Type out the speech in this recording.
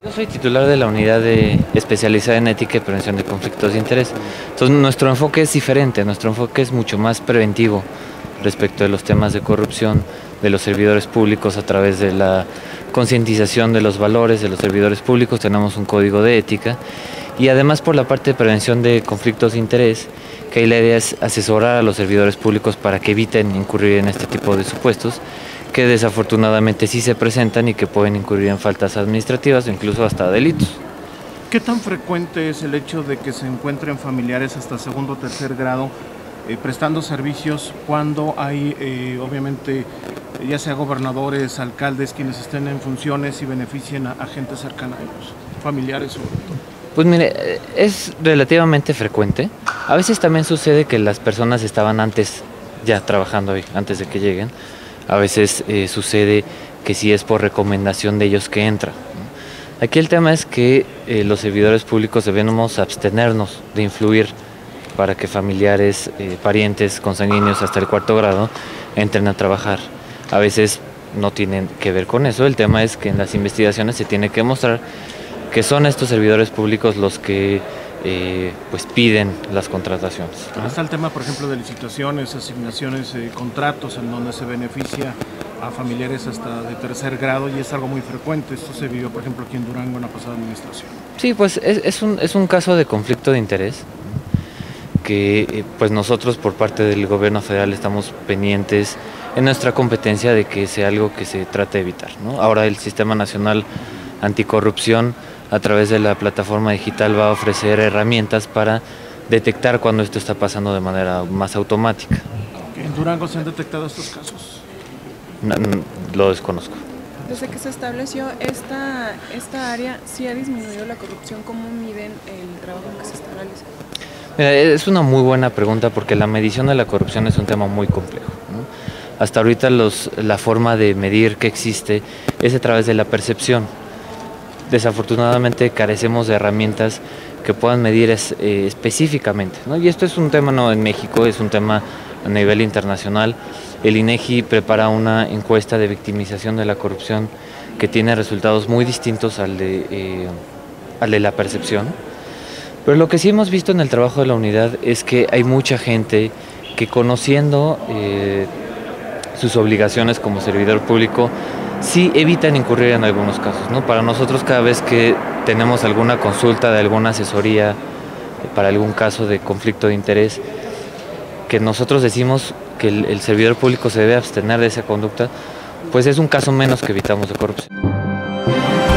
Yo soy titular de la unidad especializada en ética y prevención de conflictos de interés. Entonces nuestro enfoque es diferente, nuestro enfoque es mucho más preventivo respecto de los temas de corrupción de los servidores públicos a través de la concientización de los valores de los servidores públicos. Tenemos un código de ética y además por la parte de prevención de conflictos de interés, que ahí la idea es asesorar a los servidores públicos para que eviten incurrir en este tipo de supuestos que desafortunadamente sí se presentan y que pueden incurrir en faltas administrativas o incluso hasta delitos. ¿Qué tan frecuente es el hecho de que se encuentren familiares hasta segundo o tercer grado prestando servicios cuando hay, obviamente, ya sea gobernadores, alcaldes, quienes estén en funciones y beneficien a gente cercana a ellos, familiares sobre todo? Pues mire, es relativamente frecuente. A veces también sucede que las personas estaban antes ya trabajando ahí, antes de que lleguen. A veces sucede que sí es por recomendación de ellos que entran, ¿no? Aquí el tema es que los servidores públicos debemos abstenernos de influir para que familiares, parientes, consanguíneos hasta el cuarto grado entren a trabajar. A veces no tienen que ver con eso, el tema es que en las investigaciones se tiene que mostrar que son estos servidores públicos los que pues piden las contrataciones, ¿no? Está el tema, por ejemplo, de licitaciones, asignaciones, contratos en donde se beneficia a familiares hasta de tercer grado y es algo muy frecuente. Esto se vivió, por ejemplo, aquí en Durango en la pasada administración. Sí, pues es un caso de conflicto de interés que pues nosotros por parte del gobierno federal estamos pendientes en nuestra competencia de que sea algo que se trate de evitar, ¿no? Ahora el Sistema Nacional Anticorrupción a través de la plataforma digital va a ofrecer herramientas para detectar cuando esto está pasando de manera más automática. ¿En Durango se han detectado estos casos? Lo desconozco. Desde que se estableció esta área, ¿sí ha disminuido la corrupción? ¿Cómo miden el trabajo que se está realizando? Mira, es una muy buena pregunta porque la medición de la corrupción es un tema muy complejo, ¿no? Hasta ahorita la forma de medir que existe es a través de la percepción. Desafortunadamente carecemos de herramientas que puedan medir específicamente, ¿no? Y esto es un tema no en México, es un tema a nivel internacional. El INEGI prepara una encuesta de victimización de la corrupción que tiene resultados muy distintos al de la percepción. Pero lo que sí hemos visto en el trabajo de la unidad es que hay mucha gente que conociendo sus obligaciones como servidor público sí evitan incurrir en algunos casos, ¿no? Para nosotros cada vez que tenemos alguna consulta de alguna asesoría para algún caso de conflicto de interés, que nosotros decimos que el servidor público se debe abstener de esa conducta, pues es un caso menos que evitamos de corrupción.